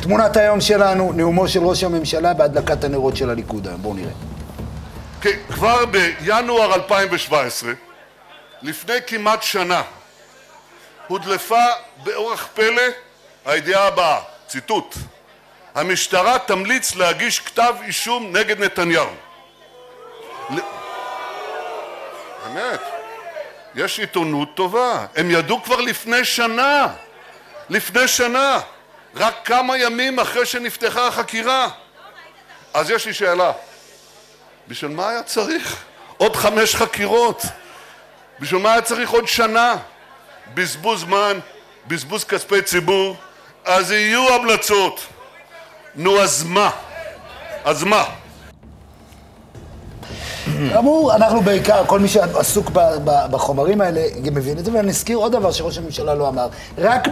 תמונת היום שלנו, נאומו של ראש הממשלה בהדלקת הנרות של הליכוד. בואו נראה. כבר בינואר 2017, לפני כמעט שנה, הודלפה באורח פלא הידיעה הבאה, ציטוט: המשטרה תמליץ להגיש כתב אישום נגד נתניהו. באמת, יש עיתונות טובה. הם ידעו כבר לפני שנה, רק כמה ימים אחרי שנפתחה החקירה. אז יש לי שאלה, בשביל מה היה צריך עוד 5 חקירות? בשביל מה היה צריך עוד שנה? בזבוז זמן, בזבוז כספי ציבור. אז יהיו המלצות. נו, אז מה? כאמור, אנחנו בעיקר, כל מי שעסוק בחומרים האלה, מבין את זה, ואני אזכיר עוד דבר שראש הממשלה לא אמר. רק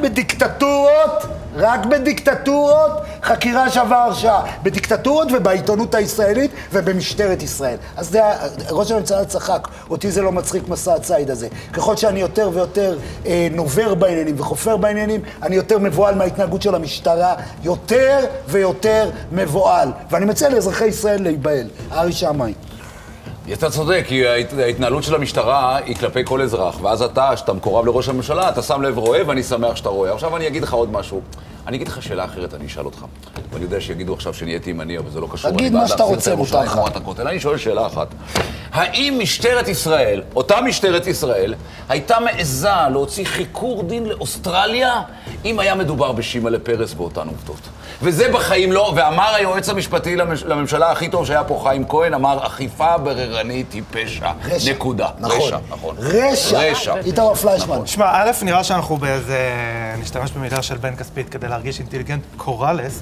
בדיקטטורות, חקירה שווה הרשעה. בדיקטטורות ובעיתונות הישראלית ובמשטרת ישראל. אז ראש הממשלה צחק, אותי זה לא מצחיק מסע הציד הזה. ככל שאני יותר ויותר נובר בעניינים וחופר בעניינים, אני יותר מבועל מההתנהגות של המשטרה, יותר ויותר מבועל. ואני מציע לאזרחי ישראל להיבהל. ארי שמאי. אתה צודק, כי ההתנהלות של המשטרה היא כלפי כל אזרח, ואז אתה, שאתה מקורב לראש הממשלה, אתה שם לב רואה, ואני שמח שאתה רואה. עכשיו אני אגיד לך עוד משהו. אני אגיד לך שאלה אחרת, אני אשאל אותך. ואני יודע שיגידו עכשיו שנהייתי ימני, אבל זה לא קשור. תגיד מה שאתה רוצה, מותר לך. אני שואל שאלה אחת. האם משטרת ישראל, אותה משטרת ישראל, הייתה מעיזה להוציא חיקור דין לאוסטרליה, אם היה מדובר בשימלה פרס באותן עובדות? וזה בחיים לא, ואמר היועץ המשפטי לממשלה הכי טוב שהיה פה, חיים כהן, אמר, אכיפה בררנית היא פשע. נקודה. רשע, נכון. רשע. איתמר פליישמן. שמע, א', נראה שאנחנו באיזה, נשתמש במילה של בן כספית כדי להרגיש אינטליגנט קורלס,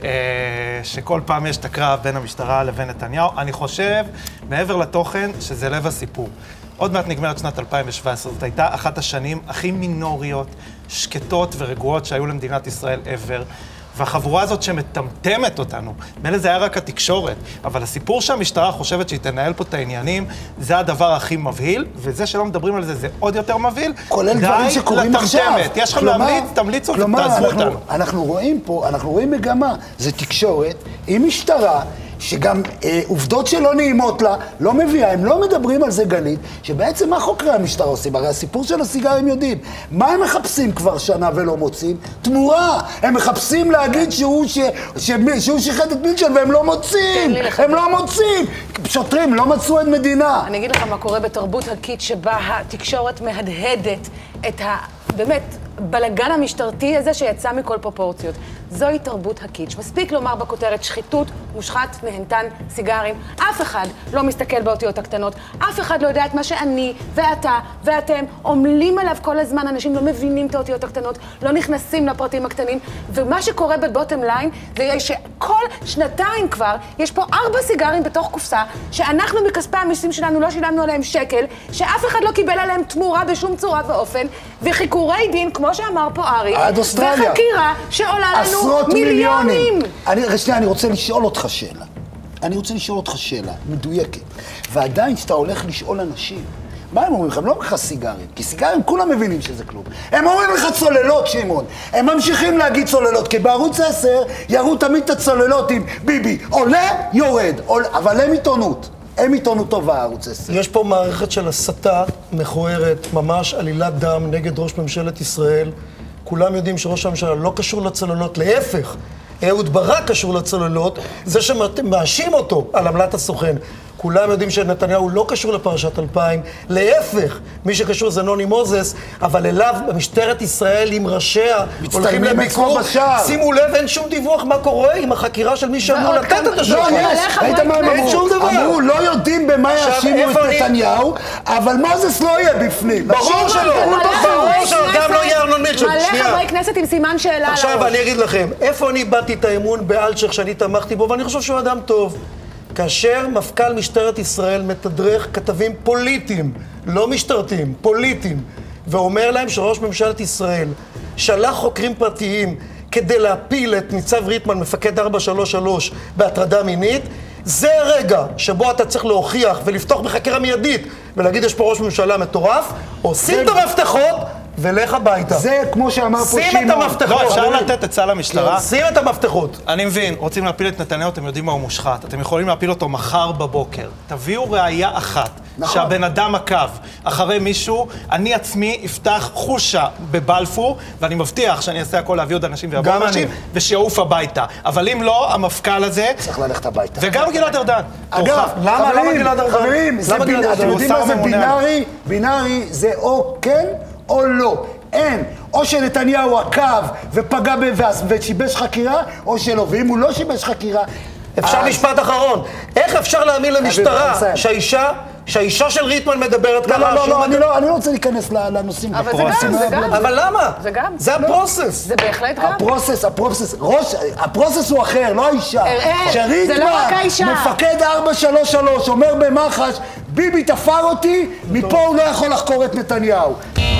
שכל פעם יש את הקרב בין המשטרה לבין נתניהו. אני חושב, מעבר לתוכן, שזה לב הסיפור. עוד מעט נגמרת שנת 2017, זאת הייתה אחת השנים הכי מינוריות, שקטות ורגועות שהיו למדינת ישראל ever. והחבורה הזאת שמטמטמת אותנו, מילא זה היה רק התקשורת, אבל הסיפור שהמשטרה חושבת שהיא תנהל פה את העניינים, זה הדבר הכי מבהיל, וזה שלא מדברים על זה, זה עוד יותר מבהיל. כולל דברים שקורים עכשיו. יש לכם להמליץ, תמליצו ותעזבו אותנו. אנחנו רואים פה, אנחנו רואים מגמה, זה תקשורת עם משטרה, שגם עובדות שלא נעימות לה, לא מביאה, הם לא מדברים על זה גלית, שבעצם מה חוקרי המשטרה עושים? הרי הסיפור של הסיגרים יודעים. מה הם מחפשים כבר שנה ולא מוצאים? תמורה! הם מחפשים להגיד שהוא שיחד את מילצ'ן והם לא מוצאים! הם לא מוצאים! שוטרים לא מצאו את מדינה! אני אגיד לך מה קורה בתרבות הקיט שבה התקשורת מהדהדת את באמת, בלגן המשטרתי הזה שיצא מכל פרופורציות. זוהי תרבות הקיץ'. מספיק לומר בכותרת שחיתות, מושחת, נהנתן, סיגרים. אף אחד לא מסתכל באותיות הקטנות. אף אחד לא יודע את מה שאני ואתה ואתם עומלים עליו כל הזמן. אנשים לא מבינים את האותיות הקטנות, לא נכנסים לפרטים הקטנים. ומה שקורה בבוטם ליין זה שכל שנתיים כבר יש פה 4 סיגרים בתוך קופסה שאנחנו מכספי המיסים שלנו לא שילמנו עליהם שקל, שאף אחד לא קיבל עליהם תמורה בשום צורה ואופן, וחיקורי דין, כמו שאמר פה ארי, וחקירה שעולה לנו מיליונים. אני רוצה לשאול אותך שאלה. מדויקת. ועדיין שאתה הולך לשאול אנשים, מה הם אומרים לך? הם לא אומרים לך סיגרים, כי סיגרים כולם מבינים שזה כלום. הם אומרים לך צוללות, שמעון. הם ממשיכים להגיד צוללות, כי בערוץ 10 יראו תמיד את הצוללות עם ביבי. עולה, יורד. אבל הם עיתונות טובה, ערוץ 10. יש פה מערכת של הסתה מכוערת, ממש עלילת דם נגד ראש ממשלת ישראל. כולם יודעים שראש הממשלה לא קשור לצוללות, להפך. אהוד ברק קשור לצוללות, זה שמאשים אותו על עמלת הסוכן. כולם יודעים שנתניהו לא קשור לפרשת 2000, להפך, מי שקשור זה נוני מוזס, אבל אליו במשטרת ישראל עם ראשיה הולכים לביקור. שימו לב, אין שום דיווח מה קורה עם החקירה של מי שאמור לתת את השוחד. אין שום דבר. אמרו, לא יודעים במה יאשימו את נתניהו, אבל מוזס לא יהיה בפנים. ברור שלא, גם לא יהיה ארנון מילצ'ן. מלא חברי כנסת עם סימן שאלה על הראש. עכשיו אני אגיד לכם, איפה אני איבדתי את האמון באלצ'ך שאני תמכתי בו, ואני חושב שהוא אדם טוב. כאשר מפכ"ל משטרת ישראל מתדרך כתבים פוליטיים, לא משטרתיים, פוליטיים, ואומר להם שראש ממשלת ישראל שלח חוקרים פרטיים כדי להפיל את ניצב ריטמן, מפקד 433, בהטרדה מינית, זה הרגע שבו אתה צריך להוכיח ולפתוח בחקירה מיידית ולהגיד יש פה ראש ממשלה מטורף, עושים את המפתחות ולך הביתה. זה כמו שאמר פה שמעון. שים את המפתחות. לא, אפשר לתת עצה למשטרה. שים את המפתחות. אני מבין, רוצים להפיל את נתניהו, אתם יודעים מה הוא מושחת. אתם יכולים להפיל אותו מחר בבוקר. תביאו ראייה אחת, שהבן אדם עקב אחרי מישהו, אני עצמי אפתח חושה בבלפור, ואני מבטיח שאני אעשה הכל להביא עוד אנשים ויבוא אנשים, ושיעוף הביתה. אבל אם לא, המפכ"ל הזה... צריך ללכת הביתה. וגם גלעד ארדן. אגב, למה גלעד ארדן? חברים, אתם יודעים מה זה בינארי? בינארי זה או כן או לא. אין. או שנתניהו עקב ופגע ושיבש חקירה, או שלא. ואם הוא לא שיבש חקירה... אפשר משפט אחרון. איך אפשר להאמין למשטרה שהאישה של ריטמן מדברת ככה? לא, אני לא רוצה להיכנס לנושאים. אבל זה גם. אבל למה? זה גם. זה הפרוסס. זה בהחלט גם. הפרוסס הוא אחר, לא האישה. זה לא רק האישה. מפקד 433 אומר במח"ש, ביבי תפר אותי, מפה הוא לא יכול לחקור את נתניהו.